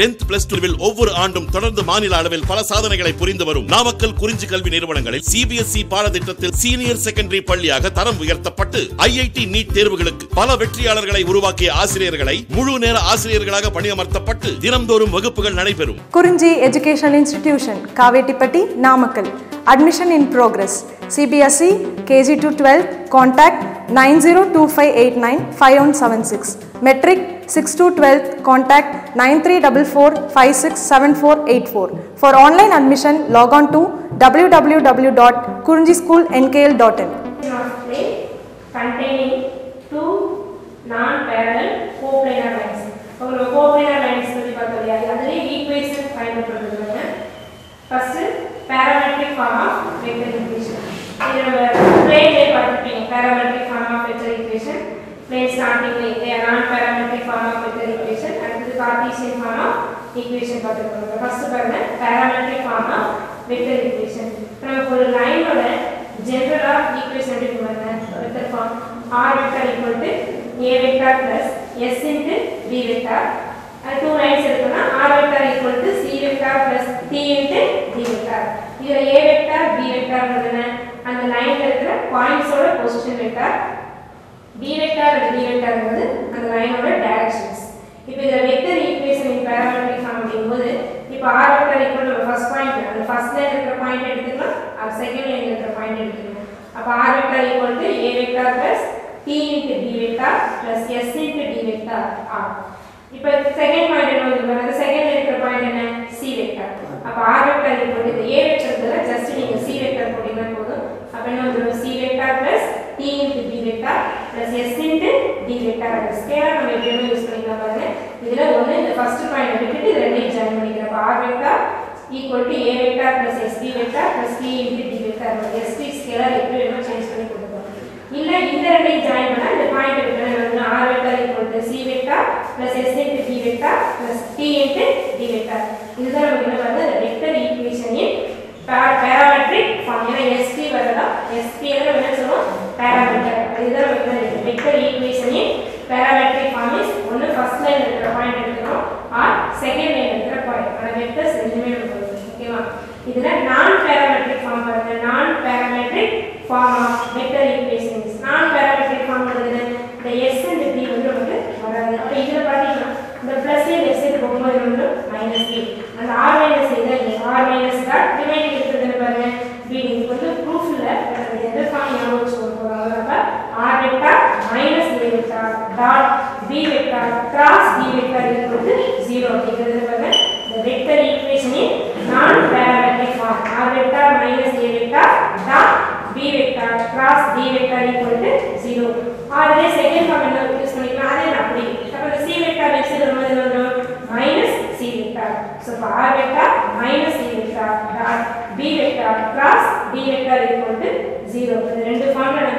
10th plus 2 ஒவ்வொரு ஆண்டும் தொடர்ந்து மாநில அளவில் பல சாதனைகளை புரிந்து வரும் நாமக்கல் குறிஞ்சி கல்வி நிறுவனங்களில் CBSE பாடத்திட்டத்தில் சீனியர் செகண்டரி பள்ளியாக தரம் உயர்த்தப்பட்டு IIT நீட் தேர்வுகளுக்கு பல வெற்றியாளர்களை உருவாக்கிய ஆசிரியர்களை முழு நேர ஆசிரியர்களாக பணியமர்த்தப்பட்டு தினம்தோறும் வகுப்புகள் நடைபெறும். Kurinji educational institution Kavettipatti Namakkal. Admission in progress. CBSE KG to 12 contact 9025895176. Metric 6 to 12 contact 9344567484. For online admission log on to www.kurinjischoolnkl.in. Containing two non-parallel coplanar lines. Coplanar lines equation find out. First, parametric form of vector equation. Plane parametric form of vector equation. Plane starting with a non-parametric form of vector equation and the Cartesian form of equation. First, parametric form of vector equation. From a line or general of equation vector form r vector equal to a vector plus s into b vector. Two lines r vector equal to c vector plus t into d vector. Here a vector b vector and the line points or position vector. b vector and d vector and the line or directions. If the vector equation in parametric form r vector equal to first point and the first line point and second line point. r vector equal to a vector plus t into b vector plus s into d vector r. If the second point the second point is c vector. r vector equal to the a vector just c vector c vector plus t into b vector plus s into d vector. Scalar use the first point join r vector equal to a vector plus sb vector plus t into d vector. Sb scalar change illa indha rendu join panna the point r vector equal to c vector plus s into d vector plus t into d vector. This is the vector equation in parametric form. sp varada sp parameter. This is the vector equation in parametric form is one first line point or second line point. Vectors okay ma. This is non-parametric form. Non-parametric form of vector equation is non-parametric form. The s and the d the plus a x minus a and r minus a r minus dot remaining b equal to proof form r vector minus a vector dot b vector cross d vector equal to 0. The vector equation is non-parametric form. r vector minus a vector dot b vector cross d vector equal to 0. Or the second form use the c vector minus c vector. So r vector minus c vector dot b vector cross d vector equal to 0. The two form use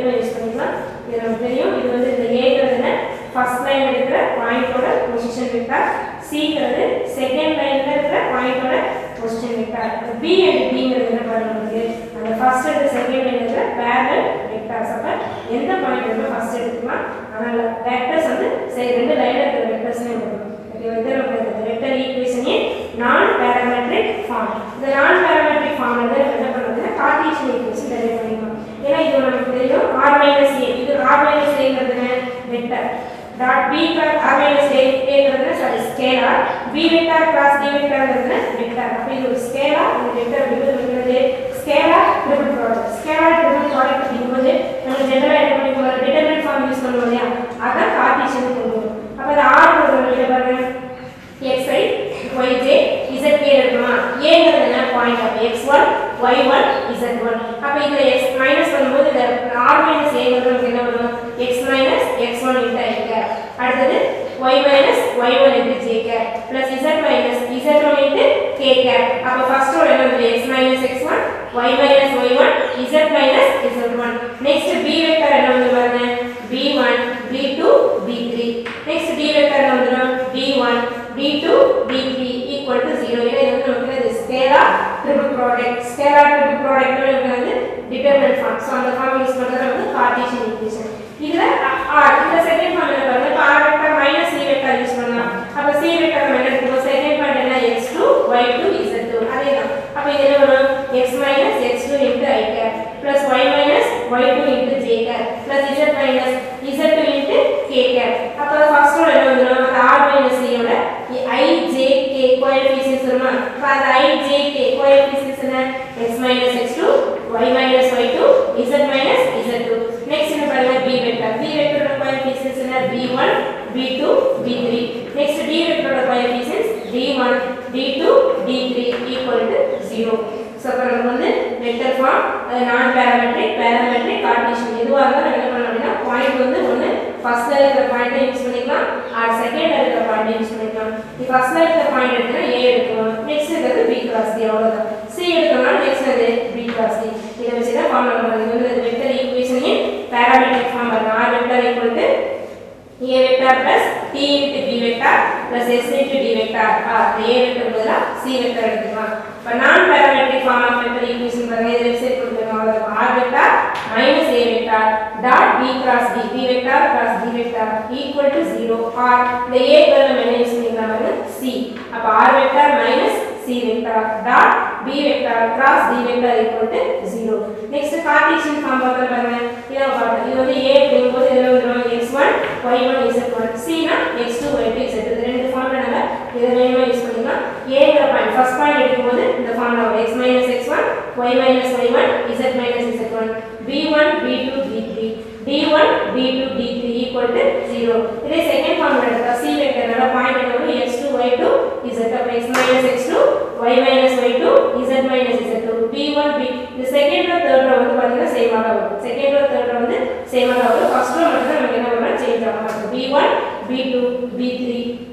first line point position vector, c second line point position vector. B and d and the first and the second line parallel vectors. In the point first vectors say the vectors the vector equation is non-parametric form. The non-parametric form is Cartesian equation. r minus a vector dot b r minus a scalar b vector cross d vector vector. Scalar vector scalar triple product. Scalar triple product general determinant form use Cartesian. xi yj zk point of x1 y1 z1. x minus r minus a x minus x1 into y minus y1 into j plus z minus z1 into k. First one x minus x1 y minus y1 z minus z1. Next b vector b1 b2 b3. Next d vector b1 b2 b3 equal to 0. This scalar triple product. Scalar triple product determinant form. So the form use Cartesian equation. This is the second form r vector minus c vector use c vector minus அப்ப அந்த I J K coefficients என்ன x minus x2 y minus y2 z minus z2 next என்ன பாருங்க b vector ஓட coefficients என்ன b1 b2 b3 next d வெக்டரோட coefficients d1 d2 d3 equal to 0 so அப்ப நம்ம வந்து vector form non parametric cartesian எதுவா இருந்தாலும் என்ன பண்ணலாம் அப்படினா பாயிண்ட் வந்து ஒன்னு ஃபர்ஸ்ட்ல இருக்கிற பாயிண்ட்டை யூஸ் பண்ணிக்கலாம் ஆர் செகண்ட்ல இருக்கிற பாயிண்ட்டை யூஸ் பண்ணிக்கலாம் நீ ஃபர்ஸ்ட்ல இருக்கிற பாயிண்ட் எடுத்தா a எடுக்கணும் நெக்ஸ்ட் இருக்கிறது b கிராஸ் d அவ்வளவுதான் c எடுக்கணும்னா நெக்ஸ்ட் அது b கிராஸ் d இத வச்சு தான் ஃபார்முலா பண்றது இது வந்து vector equation in parametric form r vector equal to a vector plus t into b vector plus s into d vector a vector பதிலா c vector எடுத்துக்கலாம் இப்ப non parametric form of vector equation பாருங்க இத website கொடுத்திருக்காங்க r vector minus a vector dot b cross d b vector cross d vector equal to 0 or இந்த a க்கு நம்ம என்ன யூஸ் பண்ணிக்கலாம் பாருங்க c அப்ப r vector minus c vector dot b vector cross d vector equal to 0 next cartesian form பாருங்க இத பாருங்க இது வந்து a அப்படிங்கும்போது இதுல வந்து x1 y1 z1 c னா x2 y2 z2 இந்த ரெண்டு ஃபார்முலா நம்ம இத வேணுமா யூஸ் பண்ணிக்கலாம் a ங்கற பாயிண்ட் ஃபர்ஸ்ட் பாயிண்ட் எடுக்கும்போது இந்த formula x x1 y y1 z z1 b1 b2 b3 d1 b2 d3 equal to 0 இதே செகண்ட் ஃபார்முலா எடுத்தா c வெக்டர்னால பாயிண்ட் எடுக்கும்போது x2 y2 z அப்ப x x2 y y2 z z2 b1 b இந்த second row third row வந்து பாத்தீங்கன்னா சேமா தான் வரும் செகண்ட் ரோ தேர்ட் ரோ வந்து சேமா தான் வரும் ஃபர்ஸ்ட் ரோ மட்டும் நமக்கு என்ன பண்ணா சேஞ்ச் ஆகும் b1 b2 b3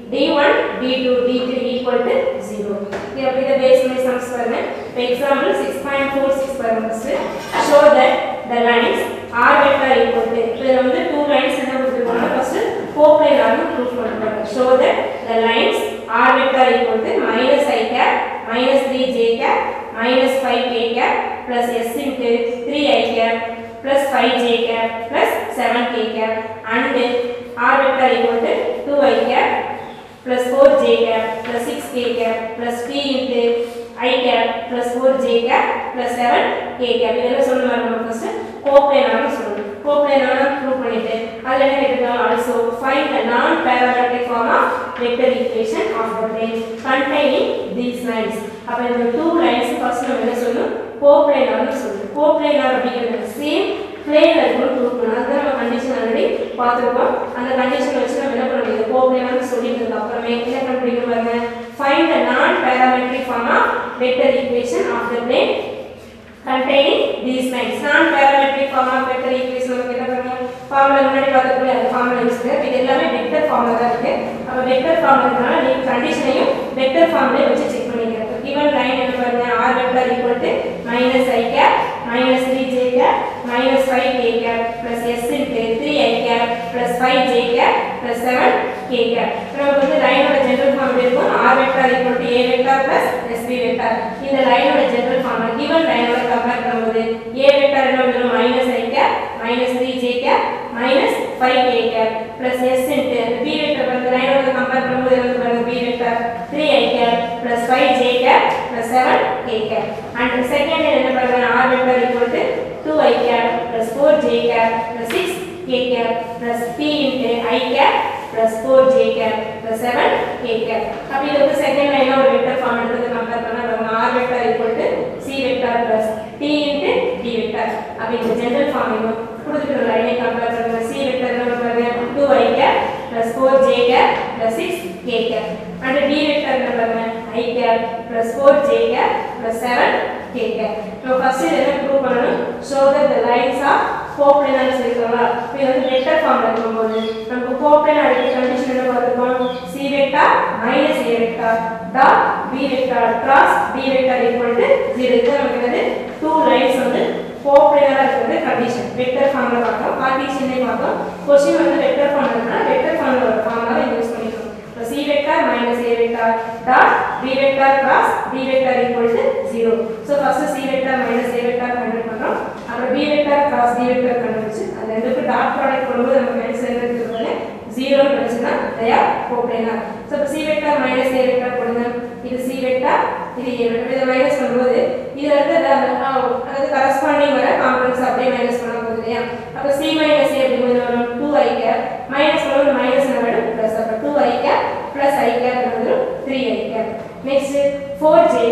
d1 d2 d3 equal to 0 இது அப்படி the base my sums பாருங்க for example 6.46 பாருங்க first show that the lines r vector equal to இதுல வந்து two lines என்ன கொடுத்திருக்காங்க first coplanar னு ப்ரூஃப் பண்றாங்க show that the lines r vector equal to minus I cap minus 3j cap minus 5k cap plus s into 3I cap plus 5j cap plus 7k cap and r vector equal to 2I cap plus 4j cap plus 6k cap plus p into I cap plus 4j cap plus 7k cap இதெல்லாம் சொல்லுவாங்க நம்ம first கோப்ளேனார்னு சொல்லுவோம் coplanar prove பண்ணிட்டு அதுல என்ன கேக்குறாங்க also find the non parametric form of vector equation of the plane containing these lines அப்ப இந்த two lines ஃபர்ஸ்ட் நம்ம என்ன சொல்லணும் கோப்ளேனார்னு சொல்லுவோம் கோப்ளேனார் அப்படிங்கிறது சேம் பிளேன்ல இருக்கணும் ப்ரூவ் பண்ணனும் அத நம்ம கண்டிஷன் ஆல்ரெடி பார்த்திருக்கோம் அந்த கண்டிஷன் வச்சு நம்ம என்ன பண்ண முடியும் கோப்ளேனார்னு சொல்லிட்டதுக்கு அப்புறமே என்ன கண்டுபிடிக்கணும் பாருங்க find the non parametric form of vector equation of the plane containing these lines non parametric form of vector equation நமக்கு என்ன பண்ணனும் ஃபார்முலா முன்னாடி பார்த்ததுல அந்த ஃபார்முலா யூஸ் பண்ணி இது எல்லாமே வெக்டர் ஃபார்முலா தான் இருக்கு அப்ப வெக்டர் ஃபார்முலானால நீங்க கண்டிஷனையும் வெக்டர் ஃபார்முலா வச்சு செக் பண்ணிக்கங்க given line என்ன பாருங்க r vector equal to minus I cap minus 3j cap minus 5k cap plus s into 3I cap plus 5j cap plus 7k cap நமக்கு வந்து லைனோட ஜெனரல் ஃபார்ம் இருக்கும் r vector equal to a vector plus sb vector இந்த லைனோட general form given லைனோட compare பண்ணும்போது a vector என்ன வரும் minus I cap minus 3j cap minus 5k cap plus s into b vector வந்து லைனோட compare பண்ணும்போது என்ன வரும் b vector 3I cap plus 5j cap plus 7k cap and the second என்ன பண்ணுங்க r vector equal to 2I cap plus 4j cap plus 6k cap plus p into I cap plus 4j cap plus 7k cap அப்ப இது வந்து second லைன்ல ஒரு vector form எடுத்து compare பண்ணா நம்ம r vector equal to c vector plus t into d vector அப்ப இந்த ஜெனரல் ஃபார்ம் இன்னும் கொடுத்துக்கிற லைனை கம்பேர் பண்ணுங்க c vector என்ன பாருங்க 2I cap plus 4j cap plus 6k cap and d vector என்ன பாருங்க I cap plus 4j cap plus 7k cap so first இத ப்ரூவ் பண்ணனும் show that the lines are coplanar சொல்றோம்ல இப்போ வந்து வெக்டர் ஃபார்ம்ல இருக்கும்போது நமக்கு கோப்ளேனார் கண்டிஷன் என்ன பார்த்திருக்கோம் c vector minus a vector dot b vector cross d vector equal to 0 இது நமக்கு வந்து two lines வந்து கோப்ளேனாரா இருக்கிறது கண்டிஷன் வெக்டர் ஃபார்ம்ல பார்த்தோம் கார்ட்டீசியனை பார்த்தோம் क्वेश्चन வந்து வெக்டர் ஃபார்ம்லனா வெக்டர் ஃபார்ம்ல ஃபார்முலா யூஸ் பண்ணிக்கணும் so c vector minus a vector dot b vector cross d vector equal to 0 so first c vector minus a vector கண்டுபிடிச்சு பண்றோம் அப்புறம் b vector cross d vector கண்டுபிடிச்சு அந்த ரெண்டுக்கு டாட் ப்ராடக்ட் போடும்போது நமக்கு ஆன்சர் என்ன கிடைக்கும்னா 0 ன்னு வந்துச்சுனா they are coplanar so c vector minus a vector போடுங்க இது c vector இது a vector இத மைனஸ் பண்ணும்போது இதுல இருந்து அது கரஸ்பாண்டிங் வர காம்பனன்ட்ஸ் அப்படியே மைனஸ் பண்ண போகுது இல்லையா அப்ப c minus a அப்படிங்கிறது வரும் 2I cap மைனஸ் பண்ணும்போது மைனஸ் வரும் பிளஸ் அப்ப 2I cap plus I cap வந்து 3I cap next 4j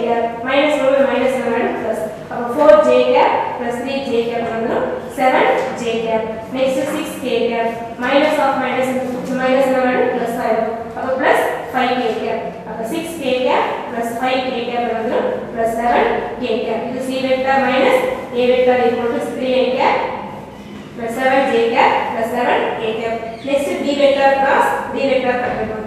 vector minus a vector equal to 3 i cap plus 7 j cap plus 7 k cap. Next b vector cross d vector கண்டுபிடிக்கணும்.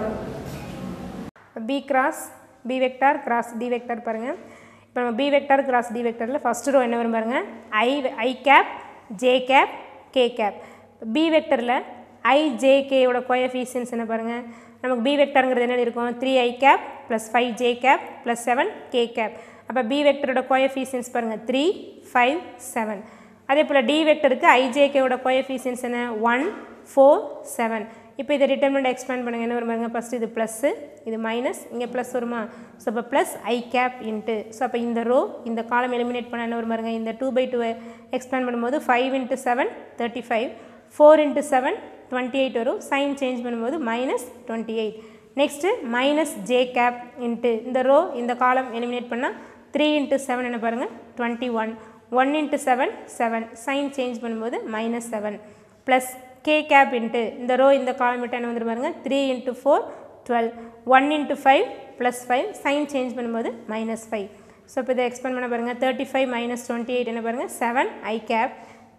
b cross b vector cross d vector பாருங்க. இப்போ நம்ம b vector cross d vectorல first row என்ன வரும் பாருங்க, i cap j cap k cap. b vectorல I j k ஓட coefficients என்ன பாருங்க, நமக்கு b வெக்டர்ங்கிறது என்ன இருக்கும், 3i cap plus 5j cap plus 7k cap. அப்போ b வெக்டரோட கோஎஃபிஷியன்ட்ஸ் பாருங்க 3 5 7. அதே போல் d வெக்டருக்கு ijk ஓட கோஎஃபிஷியன்ட்ஸ் என்ன 1 4 7. இப்போ இதை டிட்டர்மினன்ட் எக்ஸ்பேண்ட் பண்ணுங்க, என்ன வரும் பாருங்க, ஃபர்ஸ்ட் இது ப்ளஸ் இது மைனஸ், இங்கே ப்ளஸ் வருமா, ஸோ இப்போ plus i cap into, so அப்போ இந்த ரோ இந்த காலம் எலிமினேட் பண்ண என்ன வரும் பாருங்க, இந்த 2/2 எக்ஸ்பேண்ட் பண்ணும்போது 5 × 7 35, 4 × 7 28 வரும், சைன் சேஞ்ச் பண்ணும்போது -28. Next minus j cap into இந்த ரோ இந்த காலம் எலிமினேட் பண்ணால் 3 × 7 என்ன பாருங்கள் 21, 1 × 7 7, சைன் சேஞ்ச் பண்ணும்போது -7 ப்ளஸ் k cap இன்ட்டு இந்த ரோ இந்த காலம் விட்டு என்ன வந்துட்டு பாருங்க 3 × 4 12, 1 × 5 + 5, சைன் சேஞ்ச் பண்ணும்போது -5. ஸோ இப்போ இதை எக்ஸ்பேண்ட் பண்ண பாருங்கள் 35 - 28 என்ன பாருங்கள் 7 i cap,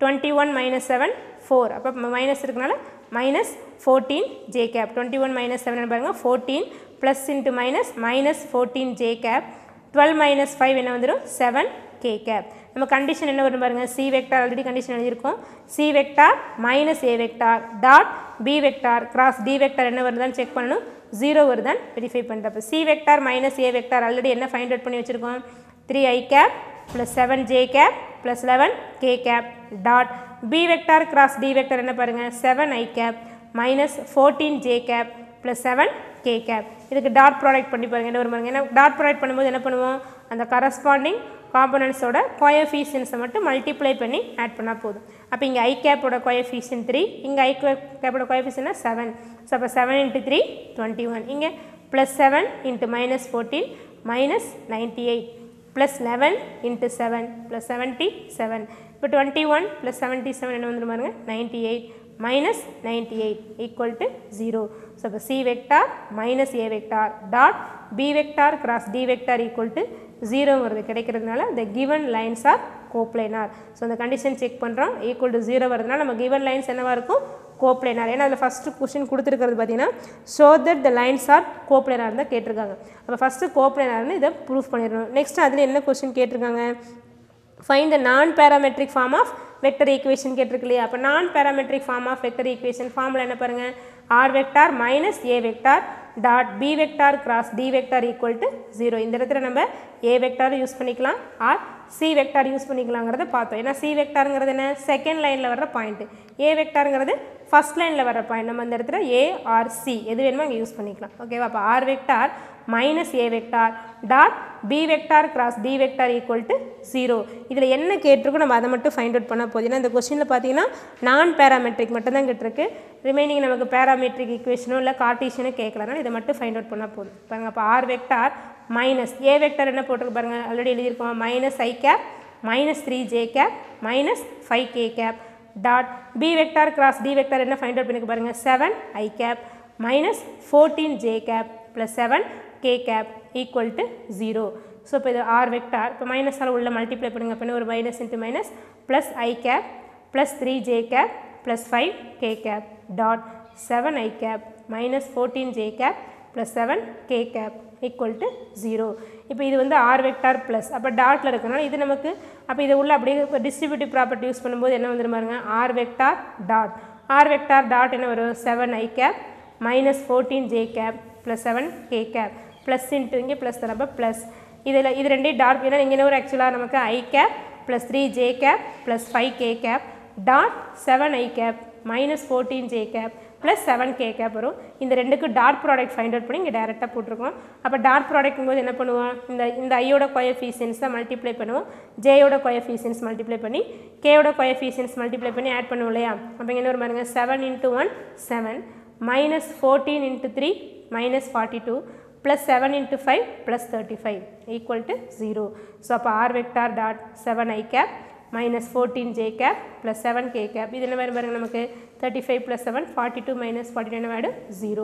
21 - 7 4, அப்போ மைனஸ் இருக்கனால -14 j cap, 21 - 7 என்ன பாருங்கள் 14 plus into minus -14 j cap, 12 - 5 என்ன வந்துடும் 7 k cap. நம்ம கண்டிஷன் என்ன வரும் பாருங்க, சி வெக்டார் ஆல்ரெடி கண்டிஷன் எழுதியிருக்கோம், சி வெக்டார் மைனஸ் ஏ vector dot b vector cross d vector என்ன வருதான்னு செக் பண்ணணும், 0 வருதான்னு வெரிஃபை பண்ணுறப்ப சி வெக்டார் மைனஸ் ஏ வெக்டார் ஆல்ரெடி என்ன ஃபைண்ட் அவுட் பண்ணி வச்சுருக்கோம், 3i cap plus 7j cap plus 11k cap dot b vector cross d vector என்ன பாருங்கள் 7i cap minus 14j cap plus 7k cap. இதுக்கு dot product பண்ணி பாருங்கள் என்ன வரும் பாருங்கள், ஏன்னா டாட் ப்ராடக்ட் பண்ணும்போது என்ன பண்ணுவோம், அந்த கரஸ்பாண்டிங் காம்பனன்ட்ஸோட கோஎஃபிஷியன்ஸை மட்டும் மல்டிப்ளை பண்ணி ஆட் பண்ணால் போதும். அப்போ இங்கே ஐ கேப்போட கோஎஃபிஷியன்ட் 3, இங்கே ஐ கேப்போட கோஎஃபிஷியன்ட்னா 7, ஸோ அப்போ 7 × 3 21, இங்கே ப்ளஸ் 7 × -14 -98 ப்ளஸ் 11 × 7 ப்ளஸ் 77. இப்போ 21 + 77 என்ன வந்துடும் பாருங்க 98 -98 ஈக்குவல் டு 0. ஸோ அப்போ c vector minus A vector dot b vector cross d vector equal to 0 வருது கிடைக்கிறதுனால the given lines are coplanar. So அந்த கண்டிஷன் செக் பண்ணுறோம், ஈக்குவல் டு 0 வருதுனால நம்ம given lines என்னவாக இருக்கும் கோப்ளைனார். ஏன்னா அதில் ஃபஸ்ட்டு கொஸ்டின் கொடுத்துருக்கிறது பார்த்தீங்கன்னா show that the lines are coplanar தான் கேட்டிருக்காங்க. அப்போ ஃபஸ்ட்டு கோப்ளைனார்னு இதை ப்ரூஃப் பண்ணிடணும். நெக்ஸ்ட் அதில் என்ன கொஸ்டின் கேட்டிருக்காங்க, find the non parametric form of vector equation கேட்டிருக்கு இல்லையா. அப்போ non parametric form of vector equation ஃபார்மில் என்ன பாருங்கள், R vector minus A vector dot b vector cross d vector equal to 0. இந்த இடத்துல நம்ம ஏ வெக்டார் யூஸ் பண்ணிக்கலாம் ஆர் சி வெக்டார் யூஸ் பண்ணிக்கலாங்கிறத பார்த்தோம். ஏன்னா சி வெக்டாருங்கிறது என்ன செகண்ட் லைனில் வர்ற பாயிண்ட்டு, ஏ வெக்டாருங்கிறது ஃபஸ்ட் லைனில் வர்ற பாயிண்ட். நம்ம அந்த இடத்துல ஏ ஆர் சி எது வேணுமோ அங்கே யூஸ் பண்ணிக்கலாம். ஓகேவா. அப்போ r vector minus A vector dot b vector cross d vector equal to 0. இதில் என்ன கேட்டிருக்கோ நம்ம அதை மட்டும் ஃபைண்ட் அவுட் பண்ணால் போதும். ஏன்னா இந்த கொஸ்டினில் பார்த்தீங்கன்னா நான் பேராமெட்ரிக் மட்டும் தான் கேட்டிருக்கு, ரிமைனிங் நமக்கு பேராமெட்ரிக் ஈக்குவேஷனோ இல்லை கார்டீஷியனோ கேட்கலனா இதை மட்டும் ஃபைண்ட் அவுட் பண்ணால் போதும். பாருங்கள், அப்போ ஆர் வெக்டார் மைனஸ் ஏ வெக்டார் என்ன போட்டிருக்கு பாருங்கள், ஆல்ரெடி எழுதியிருக்கோம், minus i cap minus 3j cap minus 5k cap dot b vector cross d vector என்ன ஃபைண்ட் அவுட் பண்ணிக்க பாருங்கள் 7i cap minus 14j cap plus 7k cap equal to 0. So இப்போ இது R vector இப்போ மைனஸால் உள்ள multiply பண்ணுங்க, அப்படின்னா ஒரு minus into minus plus i cap plus 3j cap plus 5k cap dot 7i cap minus 14j cap plus 7k cap equal to 0. இப்போ இது வந்து ஆர் வெக்டார் ப்ளஸ் அப்போ டாட்டில் இருக்கனால இது நமக்கு அப்போ இதை உள்ள அப்படியே டிஸ்ட்ரிபியூட்டிவ் ப்ராப்பர்ட்டி யூஸ் பண்ணும்போது என்ன வந்துடும் பாருங்க, ஆர் வெக்டார் டாட் என்ன வரும் 7i cap minus 14j cap plus 7k cap plus into இங்கே ப்ளஸ் தரப்போ ப்ளஸ் இதில் இது ரெண்டையும் டாட் ஏன்னா இங்கே ஒரு ஆக்சுவலாக நமக்கு i cap plus 3j cap plus 5k cap dot 7i cap minus 14j cap plus 7k cap வரும். இந்த ரெண்டுக்கு டாட் ப்ராடக்ட் ஃபைண்ட் அவுட் பண்ணி இங்கே டேரெக்டாக போட்டிருக்கோம். அப்போ டாட் ப்ராடக்ட்டும் போது என்ன பண்ணுவோம், இந்த ஐயோட கோஎஃபிஷியன்ஸ் தான் மல்டிப்ளை பண்ணுவோம், ஜேயோட கோஎஃபிஷியன்ஸ் மல்டிப்ளை பண்ணி கேயோட கோஎஃபிஷியன்ஸ் மல்டிப்ளை பண்ணி ஆட் பண்ணுவோம் இல்லையா. அப்போ இங்கே என்ன ஒரு பாருங்க 7 × 1 7 minus 14 × 3 minus 42 plus 7 × 5 plus 35 equal to 0. So அப்போ r vector dot 7i cap minus 14j cap plus 7k cap இது என்ன வேறு பாருங்கள் நமக்கு 35 + 7 42 - 49 ஆகிடும் 0.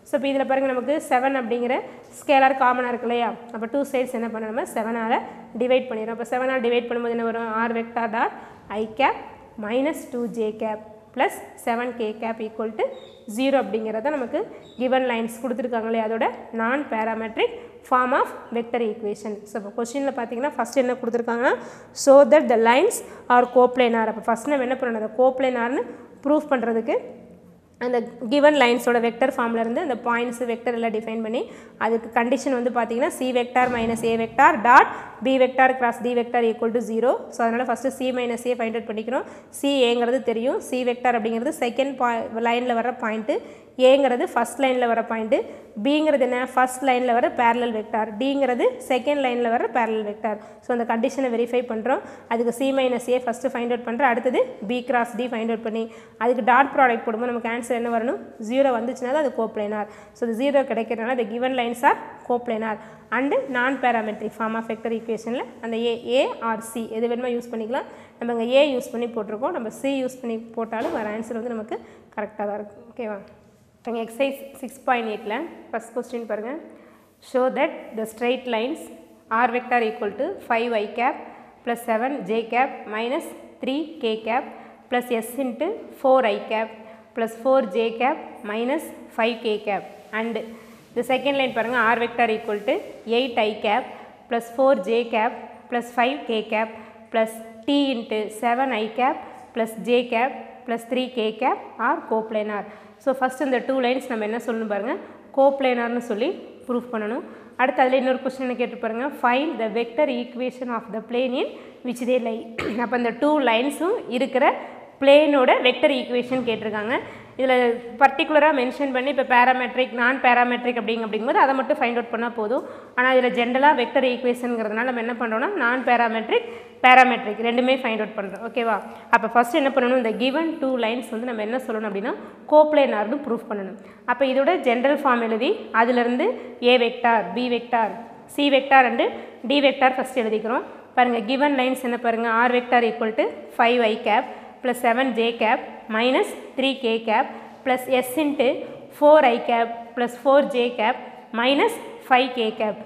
ஸோ இப்போ இதில் பாருங்கள் நமக்கு 7 அப்படிங்கிற ஸ்கேலார் காமனாக இருக்கு இல்லையா, அப்போ 2 சைட்ஸ் என்ன பண்ண நம்ம 7ஆல் டிவைட் பண்ணிடுறோம். அப்போ 7ஆல் டிவைட் பண்ணும்போது என்ன வரும், r vector dot I cap minus 2j cap plus 7k cap equal to 0 அப்படிங்கிறத நமக்கு கிவன் லைன்ஸ் கொடுத்துருக்காங்களே அதோட non parametric form of vector equation. So இப்போ கொஸ்டினில் பார்த்தீங்கன்னா ஃபஸ்ட் என்ன கொடுத்துருக்காங்கன்னா show that the lines are coplanar. அப்போ ஃபஸ்ட் நம்ம என்ன பண்ணணும், அந்த கோப்ளைனார்னு ப்ரூஃப் பண்ணுறதுக்கு அந்த கிவன் லைன்ஸோட வெக்டர் ஃபார்ம்லேருந்து அந்த பாயிண்ட்ஸ் வெக்டர் எல்லாம் டிஃபைன் பண்ணி அதுக்கு கண்டிஷன் வந்து பார்த்தீங்கன்னா c vector minus A vector dot b vector cross d vector equal to 0. So அதனால் first c minus a find out பண்ணிக்கிறோம். சி ஏங்கிறது தெரியும், சி வெக்டார் அப்படிங்கிறது செகண்ட் லைனில் வர பாயிண்ட்டு, ஏங்கிறது ஃபஸ்ட் லைனில் வர பாயிண்ட்டு, பிங்கிறது என்ன ஃபஸ்ட் லைனில் வர பேரலல் வெக்டார், டிங்கிறது செகண்ட் லைனில் வர பேரலல் வெக்டார். ஸோ அந்த கண்டிஷனை வெரிஃபை பண்ணுறோம். அதுக்கு c minus a first find out பண்ணுறோம். அடுத்தது b cross d find out பண்ணி அதுக்கு டாட் ப்ராடக்ட் போடும்போது நமக்கு ஆன்சர் என்ன வரணும், 0 வந்துச்சுன்னா அது கோப்ளைனார். ஸோ இது 0 கிடைக்கிறதுனால the given lines are coplanar and non parametric form of vector ஈக்குவேஷனில் அந்த ஏ ஆர் சி எது வேணுமா யூஸ் பண்ணிக்கலாம். நம்ம இங்கே ஏ யூஸ் பண்ணி போட்டிருக்கோம், நம்ம சி யூஸ் பண்ணி போட்டாலும் வர ஆன்சர் வந்து நமக்கு கரெக்டாக தான் இருக்கும். ஓகேவா, இப்போ எக்ஸசைஸ் 6.8ல் ஃபஸ்ட் கொஸ்டின் பாருங்கள். Show that the straight lines are vector equal to 5i cap plus 7j cap minus 3k cap plus s into 4i cap plus 4j cap minus 5k cap and the second line பாருங்க r vector equal to 8i cap plus 4j cap plus 5k cap plus t into 7i cap plus j cap plus 3k cap are coplanar. So first இந்த 2 lines நம்ம என்ன சொல்லணும் பாருங்க, கோப்ளைனார்னு சொல்லி proof பண்ணணும். அடுத்து அதில் இன்னொரு கொஸ்டின் என்ன கேட்டு பாருங்க, find the vector equation of the plane in which they lie. அப்போ இந்த 2 லைன்ஸும் இருக்கிற பிளேனோட வெக்டர் ஈக்குவேஷன் கேட்டிருக்காங்க. இதில் பர்டிகுலராக மென்ஷன் பண்ணி இப்போ பேராமெட்ரிக் நான் பேராமெட்ரிக் அப்படிங்கும்போது அதை மட்டும் ஃபைண்ட் அவுட் பண்ணால் போதும். ஆனால் இதில் ஜென்ரலாக வெக்டர் ஈக்குவேஷனுங்கிறதுனால நம்ம என்ன பண்ணுறோம்னா நான் பேராமெட்ரிக் ரெண்டுமே ஃபைண்ட் அவுட் பண்ணுறோம். ஓகேவா, அப்போ ஃபஸ்ட்டு என்ன பண்ணணும், இந்த கிவன் 2 லைன்ஸ் வந்து நம்ம என்ன சொல்லணும் அப்படின்னா கோப்ளைனார்னு ப்ரூஃப் பண்ணணும். அப்போ இதோட ஜென்ரல் ஃபார்ம் எழுதி அதிலிருந்து A vector B vector C vector and D vector first எழுதிக்கிறோம். பாருங்கள் கிவன் லைன்ஸ் என்ன பாருங்கள், R vector equal to 5i cap plus 7j cap minus 3k cap plus s into 4i cap plus 4j cap minus 5k cap.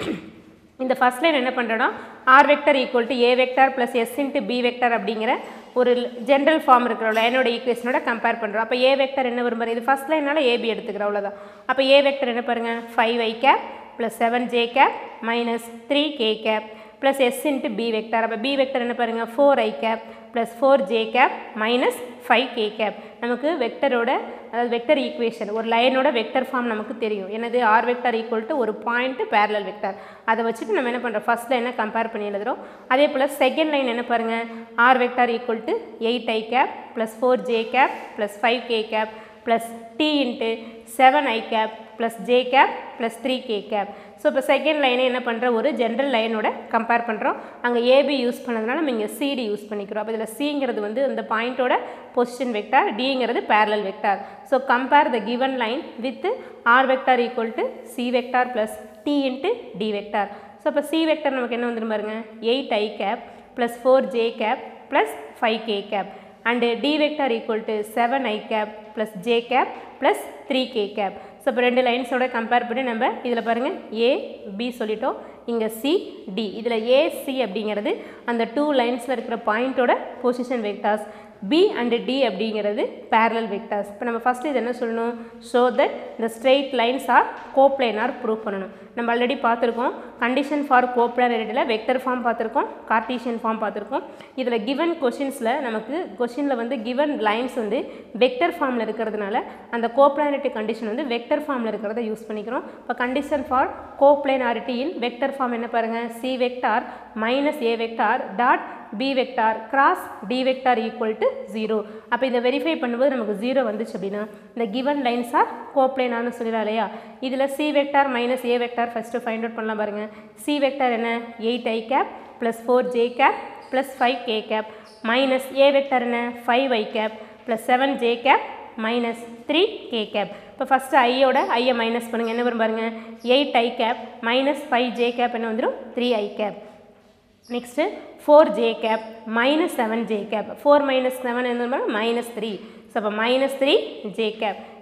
இந்த first line என்ன பண்ணுறோன்னா r vector equal to a vector plus s into b vector அப்படிங்கிற ஒரு general form இருக்கிற லைனோட ஈக்குவேஷனோட compare பண்ணுறோம். அப்போ ஏ vector என்ன வரும், இது ஃபர்ஸ்ட் லைனால ஏபி எடுத்துக்கிறோம் அவ்வளோதான். அப்போ ஏ வெக்டர் என்ன பாருங்கள், 5i cap plus 7j cap minus 3k cap plus s into b vector. அப்போ b vector என்ன பாருங்கள், 4i cap plus 4j cap minus 5k cap. நமக்கு வெக்டரோட அதாவது வெக்டர் ஈக்குவேஷன் ஒரு லைனோட வெக்டர் ஃபார்ம் நமக்கு தெரியும். என்னது, ஆர் வெக்டர் ஈக்குவல் டு ஒரு பாயிண்ட் பேரலல் வெக்டர். அதை வச்சுட்டு நம்ம என்ன பண்ணுறோம், ஃபர்ஸ்ட் லைனை கம்பேர் பண்ணி எழுதுகிறோம். அதே போல் செகண்ட் லைன் என்ன பாருங்கள், R vector equal to 8i cap plus 4j cap plus 5k cap plus t into 7i cap plus j cap plus 3k cap. So இப்போ செகண்ட் லைனை என்ன பண்ணுற ஒரு ஜென்ரல் லைனோட கம்பேர் பண்ணுறோம். அங்கே ஏபி யூஸ் பண்ணதுனால நம்ம இங்கே சிடி யூஸ் பண்ணிக்கிறோம். அப்போ இதில் சிங்கிறது வந்து அந்த பாயிண்ட்டோட பொசிஷன் வெக்டார், டிங்கிறது parallel vector. So compare the given line with R vector equal to C vector plus T into D vector. So இப்போ சி வெக்டார் நமக்கு என்ன வந்துடும் பாருங்க, 8i cap plus 4j cap plus 5k cap and d vector equal to 7i cap plus j cap plus 3k cap. So இப்போ ரெண்டு லைன்ஸோட compare பண்ணி நம்ம இதில் பாருங்கள் ஏ பி சொல்லிட்டோம், இங்கே சி டி. இதில் ஏசி அப்படிங்கிறது அந்த 2 லைன்ஸில் இருக்கிற பாயிண்ட்டோட position vectors, B and D அப்படிங்கிறது பேரலல் வெக்டார்ஸ். இப்போ நம்ம ஃபஸ்ட்டு இது என்ன சொல்லணும், ஷோ தட் இந்த straight lines are coplanar prove பண்ணணும். நம்ம ஆல்ரெடி பார்த்துருக்கோம் கண்டிஷன் ஃபார் கோப்ளைனாரிட்டியில் வெக்டர் ஃபார்ம் பார்த்துருக்கோம், கார்ட்டீசியன் ஃபார்ம் பார்த்துருக்கோம். இதில் கிவன் கொஷின்ஸில் நமக்கு கொஷினில் வந்து கிவன் லைன்ஸ் வந்து வெக்டர் ஃபார்மில் இருக்கிறதுனால அந்த கோப்ளைனாரிட்டி கண்டிஷன் வந்து வெக்டர் ஃபார்மில் இருக்கிறத யூஸ் பண்ணிக்கிறோம். இப்போ condition for coplanarity in vector form என்ன பாருங்கள், C vector minus A vector dot b vector cross d vector equal to 0. அப்போ இதை வெரிஃபை பண்ணும்போது நமக்கு 0 வந்துச்சு அப்படின்னா இந்த கிவன் லைன்ஸ் ஆர் கோப்ளைனார்னு சொல்லிடலாம் இல்லையா. இதில் சி வெக்டார் மைனஸ் ஏ வெக்டார் ஃபஸ்ட்டு ஃபைண்ட் அவுட் பண்ணலாம் பாருங்கள். சி வெக்டார் என்ன, 8i cap plus 4j cap plus 5k cap minus ஏ வெக்டார் என்ன, 5i cap plus 7j cap minus 3k cap. இப்போ ஃபஸ்ட்டு ஐயோட ஐயை மைனஸ் பண்ணுங்கள், என்ன வரும் பாருங்கள், 8i gap minus 5j gap என்ன வந்துடும், 3i cap. Next 4j cap minus 7j cap, 4 minus 7 என்ன minus 3. ஸோ அப்போ minus 3j cap.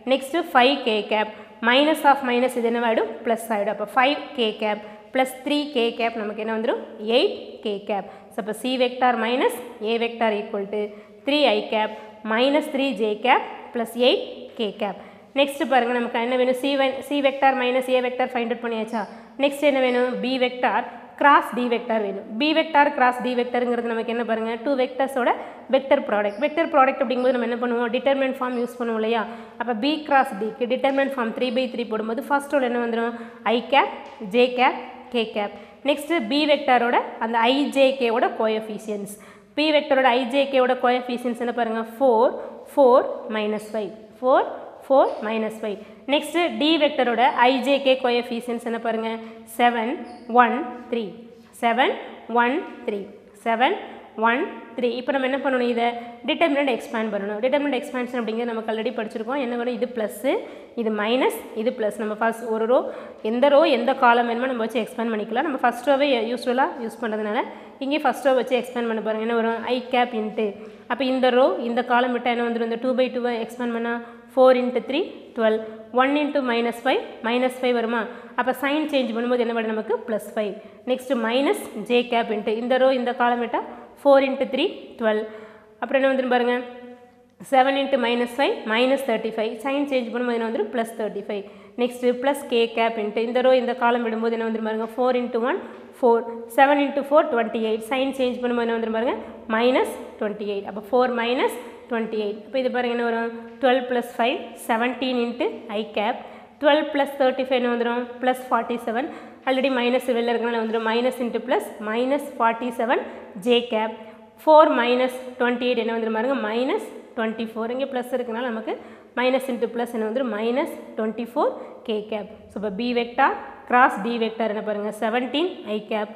Next 5k cap minus of minus இது என்ன ஆகிடும் ப்ளஸ் ஆகிடும். அப்போ 5k cap plus 3k gap நமக்கு என்ன வந்துடும் 8k கேப். ஸோ அப்போ c vector minus a vector equal to 3i cap minus 3j cap plus 8k cap. Next பாருங்கள் நமக்கு என்ன வேணும் c vector minus a vector find out பண்ணியாச்சா. Next என்ன வேணும் b vector cross d vector வேணும். b vector cross d வெக்டாருங்கிறது நமக்கு என்ன பாருங்கள் 2 வெக்டர்ஸோட வெக்டர் ப்ராடக்ட் அப்படிங்கும்போது நம்ம என்ன பண்ணுவோம் டிட்டர்மினன்ட் ஃபார்ம் யூஸ் பண்ணுவோம் இல்லையா. அப்போ b கிராஸ் dக்கு டிட்டர்மினன்ட் ஃபார்ம் 3/3 போடும்போது ஃபர்ஸ்ட் ரோல் என்ன வந்துடும் i cap j cap k cap. Next b வெக்டாரோட அந்த ijk ஓட கோஎஃபிஷியன்ஸ் p வெக்டரோட ijk ஓட கோஎஃபிஷியன்ஸ் என்ன பாருங்கள் 4 minus 4 minus 5. நெக்ஸ்ட் d வெக்டரோட ijk கோஎஃபிஷியன்ஸ் என்ன பாருங்க 7 1 3. இப்போ நம்ம என்ன பண்ணணும் இதை டிட்டர்மினன்ட் எக்ஸ்பேண்ட் பண்ணணும். டிட்டர்மினன்ட் எக்ஸ்பேன்ஷன் அப்படிங்கிறது நமக்கு ஆல்ரெடி படிச்சிருக்கோம். என்ன வரும் இது ப்ளஸ்ஸு இது மைனஸ் இது ப்ளஸ். நம்ம ஃபர்ஸ்ட் ஒரு ரோ எந்த காலம் வேணுமோ நம்ம வச்சு எக்ஸ்பேண்ட் பண்ணிக்கலாம். நம்ம ஃபஸ்ட் ரோவே யூஸ்வலாக யூஸ் பண்ணுறதுனால இங்கே ஃபஸ்ட் ரோ வச்சு எக்ஸ்பேண்ட் பண்ண பாருங்கள். என்ன வரும் i கேப் இன்ட்டு அப்போ இந்த ரோ இந்த காலம் விட்டால் என்ன வந்துடும் இந்த 2/2 எக்ஸ்பேண்ட் பண்ணால் 4 × 3 12 1 × -5 வருமா. அப்போ சைன் சேஞ்ச் பண்ணும்போது என்ன வரும் நமக்கு +5. நெக்ஸ்ட் மைனஸ் j கேப் இன்ட்டு இந்த ரோ இந்த காலம் விட்டால் 4 × 3 12 அப்புறம் என்ன வந்துடும் பாருங்கள் 7 × -5 -35 சைன் சேஞ்ச் பண்ணும்போது என்ன வந்துடும் +35. Next plus k cap into இந்த ரோ இந்த காலம் விடும்போது என்ன வந்துடும் பாருங்கள் 4 × 1 4 7 × 4 28 சைன் சேஞ்ச் பண்ணும்போது என்ன வந்துடும் பாருங்கள் -28. அப்போ 4 -28. இப்போ இது பாருங்கள் என்ன வரும் 12 + 5 17 × i கேப் 12 + 35 என்ன வந்துடும் +47 ஆல்ரெடி மைனஸ் வெளில இருக்கனால வந்துடும் minus into plus -47 j cap 4 -28 என்ன வந்துடும் பாருங்கள் -24 இங்கே ப்ளஸ் இருக்கனால நமக்கு மைனஸ் இன்ட்டு ப்ளஸ் என்ன வந்துடும் -24 k கேப். ஸோ இப்போ b vector cross d vector என்ன பாருங்கள் 17 i cap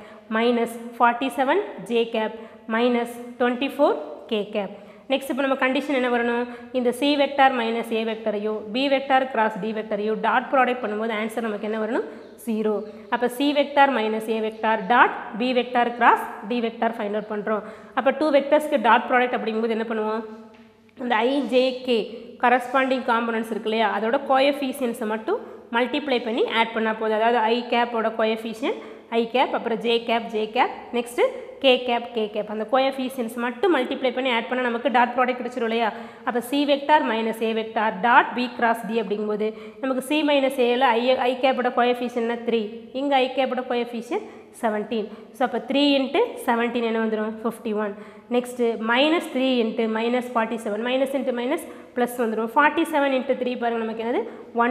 -47 j cap -24 k cap. Next இப்போ நம்ம கண்டிஷன் என்ன வரணும் இந்த c வெக்டார் மைனஸ் a வெக்டரையோ b வெக்டார் கிராஸ் d வெக்டரையோ டாட் ப்ராடக்ட் பண்ணும்போது ஆன்சர் நமக்கு என்ன வரணும் 0. அப்போ c vector minus a vector dot b vector cross d vector find out பண்ணுறோம். அப்போ 2 வெக்டர்ஸ்க்கு டாட் ப்ராடக்ட் அப்படிங்கும்போது என்ன பண்ணுவோம் இந்த ijk கரஸ்பாண்டிங் காம்பனன்ட்ஸ் இருக்கு இல்லையா அதோட கோஎஃபிஷியன்ஸை மட்டும் மல்டிப்ளை பண்ணி ஆட் பண்ணால் போதும். அதாவது i கேப்போட கோஎஃபிஷியன் i கேப் அப்புறம் j cap next k cap அந்த கோஎஃபிஷியன்ஸ் மட்டும் மல்டிப்ளை பண்ணி ஆட் பண்ணால் நமக்கு டாட் ப்ராடக்ட் கிடச்சிரும் இல்லையா. அப்போ c vector minus a vector dot b cross d அப்படிங்கும்போது நமக்கு c மைனஸ் ஏல i கேப்போட கோஎஃபிஷியன் 3 இங்கே i கேப்போட கோஎஃபிஷியன் 17. ஸோ அப்போ 3 × 17 என்ன வந்துடும் 51. Next -3 × -47 minus into minus plus வந்துடும் 47 × 3 பாருங்கள் நமக்கு என்னது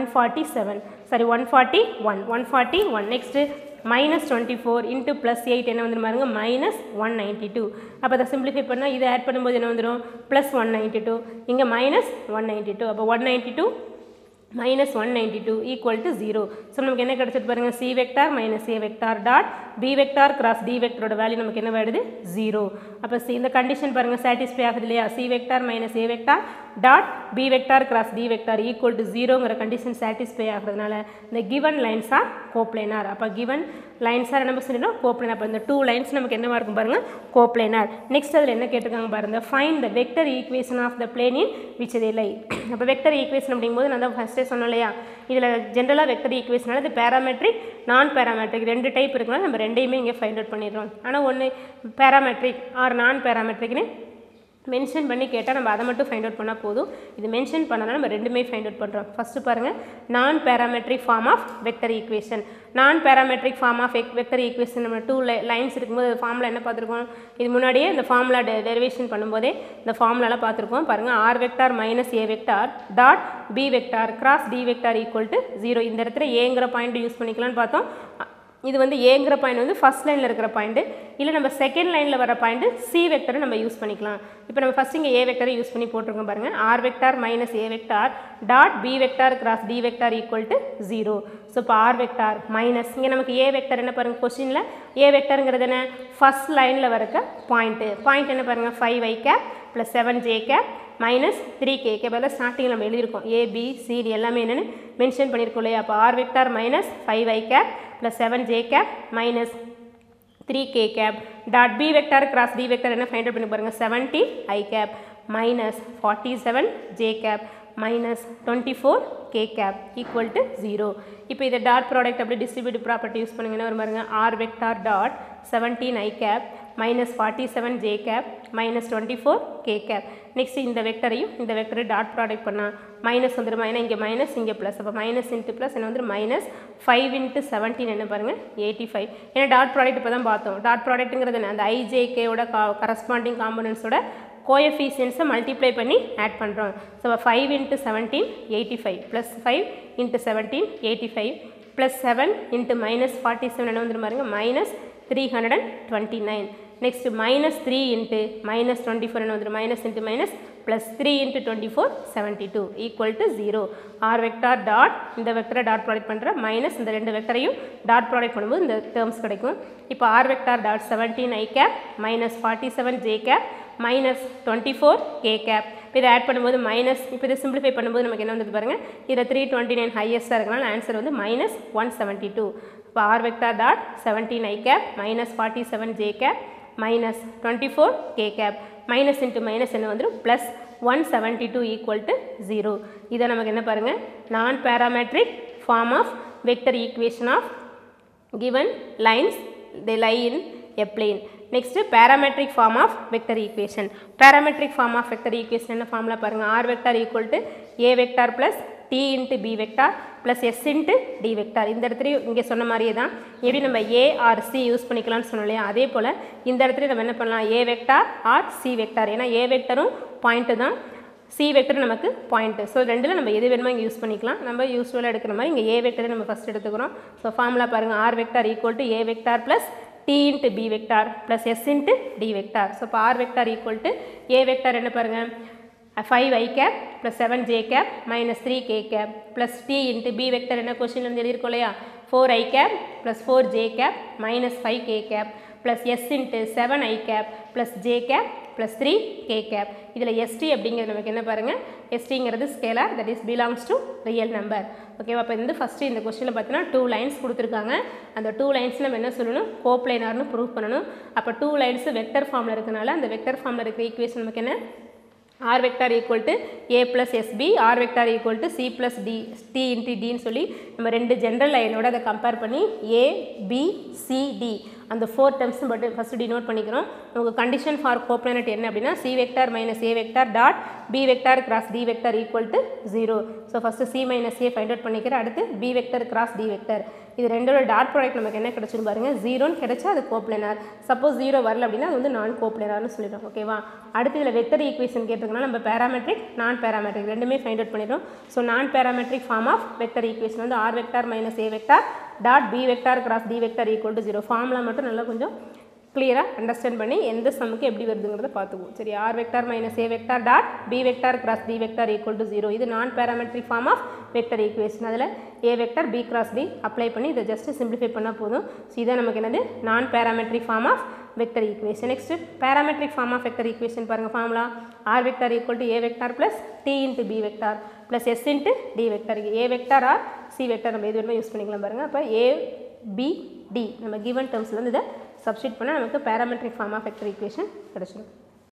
141. நெக்ஸ்ட்டு -24 × +8 என்ன வந்துடும் பாருங்க -192. அப்போ அதை சிம்பிளிஃபை பண்ணால் இதை ஆட் பண்ணும்போது என்ன வந்துடும் +192 இங்கே -192. அப்போ 192 -192 = 0. ஸோ நமக்கு என்ன கிடச்சிட்டு பாருங்கள் c vector minus a vector dot b vector cross d வெக்டரோட வேல்யூ நமக்கு என்ன வருது 0. அப்போ இந்த கண்டிஷன் பாருங்கள் சாட்டிஸ்ஃபை ஆகுது இல்லையா. c vector minus a vector dot b vector cross d vector = 0ங்கிற கண்டிஷன் சாட்டிஸ்ஃபை ஆகிறதுனால இந்த கிவன் லைன்ஸ் ஆர் கோப்ளேனார். அப்போ கிவன் லைன்ஸ் ஆர் நம்ம சொல்லிடணும் கோப்ளேனார். அப்போ இந்த 2 லைன்ஸ் நமக்கு என்னவா இருக்கும் பாருங்கள் கோப்ளேனார். நெக்ஸ்ட் அதில் என்ன கேட்டிருக்காங்க பாருங்கள் find the vector equation of the plane in which they lie. அப்போ வெக்டர் ஈக்குவேஷன் அப்படிங்கும்போது நான் தான் ஃபஸ்ட்டே சொன்னோம் இல்லையா இதில் ஜென்ரலாக வெக்டர் ஈக்குவேஷனால இது பேராமெட்ரிக் நான் பேராமெட்ரிக் 2 டைப் இருக்குனால நம்ம ரெண்டையுமே இங்கே ஃபைண்ட் அவுட் பண்ணிடுறோம். ஆனால் ஒன்று பேராமெட்ரிக் ஆர் நான் பேராமெட்ரிக்னு மென்ஷன் பண்ணி கேட்டால் நம்ம அதை மட்டும் ஃபைண்ட் அவுட் பண்ணால் போதும். இது மென்ஷன் பண்ணாலும் நம்ம ரெண்டுமே ஃபைண்ட் அவுட் பண்ணுறோம். ஃபஸ்ட்டு பாருங்கள் non parametric form of vector equation. Non parametric form of vector equation நம்ம 2 லைன்ஸ் இருக்கும்போது ஃபார்முலா என்ன பார்த்துருக்கோம் இது முன்னாடியே இந்த ஃபார்முலா டெரிவேஷன் பண்ணும்போதே இந்த ஃபார்முலாலாம் பார்த்துருக்கோம். பாருங்கள் r vector minus a vector dot b vector cross d vector = 0. இந்த இடத்துல ஏங்கிற பாயிண்ட் யூஸ் பண்ணிக்கலாம்னு பார்த்தோம். இது வந்து ஏங்கிற பாயிண்ட் வந்து ஃபஸ்ட் லைனில் இருக்கிற பாயிண்ட்டு இல்லை நம்ம செகண்ட் லைனில் வர பாயிண்ட்டு சி வெக்டரை நம்ம யூஸ் பண்ணிக்கலாம். இப்போ நம்ம ஃபஸ்ட் இங்கே ஏ வெக்டரை யூஸ் பண்ணி போட்டிருக்கோம் பாருங்கள் r vector minus a vector dot b vector cross d vector = 0. So இப்போ r வெக்டார் மைனஸ் இங்கே நமக்கு a வெக்டர் என்ன பாருங்கள் கொஸ்டினில் a வெக்டருங்கிறது என்ன ஃபஸ்ட் லைனில் வரக்க பாயிண்ட் என்ன பாருங்கள் 5i cap + 7j cap -3k பதில் ஸ்டார்டிங்கில் நம்ம எழுதியிருக்கோம் a b c d எல்லாமே என்னென்னு மென்ஷன் பண்ணியிருக்கோம் இல்லையா. அப்போ r vector -5i cap + 7j cap -3k cap dot b vector cross d vector என்ன ஃபைண்ட் அவுட் பண்ணி பாருங்கள் 70i cap -47j cap minus 24 k cap equal to 0. இப்போ இதை டாட் ப்ராடக்ட் அப்படி டிஸ்ட்ரிபியூட்டிவ் ப்ராப்பர்ட்டி யூஸ் பண்ணுங்கன்னா ஒரு பாருங்க r vector dot 17 i cap minus 47 j cap minus 24 k cap. Next இந்த வெக்டரையும் இந்த வெக்டரை டாட் ப்ராடக்ட் பண்ணால் மைனஸ் வந்துடும். ஏன்னா இங்கே மைனஸ் இங்கே ப்ளஸ், அப்போ மைனஸ் இன்ட்டு ப்ளஸ் என்ன வந்து மைனஸ் 5 into 17 என்ன பாருங்கள் 85. ஏன்னா டாட் ப்ராடக்ட் இப்போ தான் பார்த்தோம். டாட் ப்ராடக்ட்டுங்கிறது அந்த ஐஜேகேயோட கரஸ்பாண்டிங் காம்பனன்ஸோட கோஎஃபிஷியன்ஸை மல்டிப்ளை பண்ணி ஆட் பண்ணுறோம். So 5 into 17 85 plus 5 into 17 85 plus 7 into minus 47 என்ன வந்துடும் பாருங்க minus 329. Next minus 3 into minus 24 என்ன வந்துடும் minus into minus plus 3 into 24 72 equal to 0. R vector dot இந்த வெக்டரை டாட் ப்ராடக்ட் பண்ணுற மைனஸ் இந்த ரெண்டு வெக்டரையும் டாட் ப்ராடக்ட் பண்ணும்போது இந்த டேர்ம்ஸ் கிடைக்கும். இப்போ R vector dot 17 i cap minus 47 j cap minus 24 k cap. இப்போ இதை ஆட் பண்ணும்போது மைனஸ், இப்போ இதை சிம்பிளிஃபை பண்ணும்போது நமக்கு என்ன வந்து பாருங்கள் இதில் 329 ஹையஸ்ட்டாக இருக்கனால ஆன்சர் வந்து மைனஸ் 172. இப்போ R vector dot 17 i cap minus 47 j cap minus 24 k cap minus into minus என்ன வந்துடும் plus 172 equal to 0. இதை நமக்கு என்ன பாருங்க நான் parametric form of vector equation of given lines they lie in a plane. Next parametric form of vector equation. Parametric form of vector equation என்ன formula பாருங்க r vector equal to a vector plus t into b vector plus s into d vector. இந்த இடத்துல இங்கே சொன்ன மாதிரியே தான் எப்படி நம்ம a or c யூஸ் பண்ணிக்கலாம்னு சொன்னோம் இல்லையா, அதே போல் இந்த இடத்துல நம்ம என்ன பண்ணலாம் a vector or c vector. ஏன்னா a vectorம் பாயிண்ட்டு தான், c vector நமக்கு பாயிண்ட்டு. ஸோ ரெண்டில் நம்ம எது வேணுமோ இங்கே யூஸ் பண்ணிக்கலாம். நம்ம யூஸ்வலாக எடுக்கிற மாதிரி இங்கே a vector நம்ம ஃபஸ்ட் எடுத்துக்கிறோம். ஸோ ஃபார்முலா பாருங்கள் r vector equal to a vector plus t into b vector plus s into d vector. So இப்போ r vector equal to a vector என்ன பாருங்கள் 5 i cap plus 7 j cap minus 3 k cap plus t into b vector என்ன question வந்து எழுதியிருக்கோம் இல்லையா 4 i cap plus 4 j cap minus 5 k cap plus s into 7 i cap plus j cap plus 3 k cap. இதில் st அப்படிங்கிறது நமக்கு என்ன பாருங்கள் stங்கிறது scalar that is belongs to real number. ஓகேவா, அப்போ வந்து ஃபஸ்ட்டு இந்த கொஸ்டினில் பார்த்தீங்கன்னா 2 lines கொடுத்துருக்காங்க. அந்த 2 lines நம்ம என்ன சொல்லணும் கோப்ளைனார்னு ப்ரூவ் பண்ணணும். அப்போ 2 lines வெக்டர் ஃபார்மில் இருக்கனால அந்த வெக்டர் ஃபார்மில் இருக்கிற ஈக்குவேஷன் நமக்கு என்ன r vector equal to a plus sb, r vector equal to c plus d, t into d ன்னு சொல்லி நம்ம ரெண்டு ஜென்ரல் லைனோட அதை கம்பேர் பண்ணி a b c d அந்த 4 டேர்ம்ஸும் பட் ஃபஸ்ட்டு டினோட் பண்ணிக்கிறோம். உங்களுக்கு கண்டிஷன் ஃபார் கோப்ளைனட் என்ன அப்படின்னா c vector minus a vector dot b vector cross d vector equal to 0. So first c minus a find out பண்ணிக்கிறேன். அடுத்து b vector cross d vector இது ரெண்டோட dot product நமக்கு என்ன கிடச்சுன்னு பாருங்கள் 0ன்னு கிடச்சா அது கோப்ளைனார். சப்போஸ் 0 வரல அப்படின்னா அது வந்து நான் கோப்ளைனார்னு சொல்லிடுறோம். ஓகேவா, அடுத்து இதில் வெக்டர் ஈக்குவேஷன் கேட்டிருக்கோம்னா நம்ம பேராமெட்ரிக் நான் பேராமெட்ரிக் ரெண்டுமே ஃபைண்ட் அவுட் பண்ணிடுறோம். So non parametric form of vector equation வந்து r vector minus a vector dot b vector cross d vector equal to 0. Formula மட்டும் நல்லா கொஞ்சம் கிளியராக அண்டர்ஸ்டாண்ட் பண்ணி எந்த சம்முக்கு எப்படி வருதுங்கிறத பார்த்துக்குவோம். சரி, r vector minus a vector dot b vector cross d vector equal to 0. இது non parametric form of vector equation. அதில் a vector b cross d apply பண்ணி இதை ஜஸ்ட் சிம்பிளிஃபை பண்ணால் போதும். ஸோ இதை நமக்கு என்னது non parametric form of vector equation. Next parametric form of vector equation பாருங்கள் formula r vector equal to a vector plus t into b vector plus s into d vector. a vector or c vector நம்ம எது வேணுமோ use பண்ணிக்கலாம் பாருங்கள். அப்போ a b d நம்ம given டேர்ம்ஸில் வந்து இதை சப்ஸ்டிட் பண்ணால் நமக்கு parametric form of vector equation கிடச்சிடும்.